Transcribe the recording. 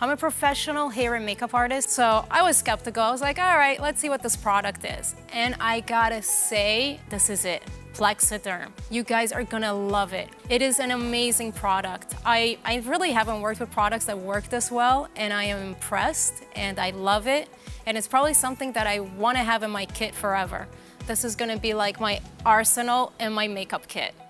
I'm a professional hair and makeup artist, so I was skeptical. I was like, all right, let's see what this product is. And I gotta say, this is it. Plexaderm. You guys are gonna love it. It is an amazing product. I really haven't worked with products that work this well, and I am impressed, and I love it. And it's probably something that I wanna have in my kit forever. This is gonna be like my arsenal and my makeup kit.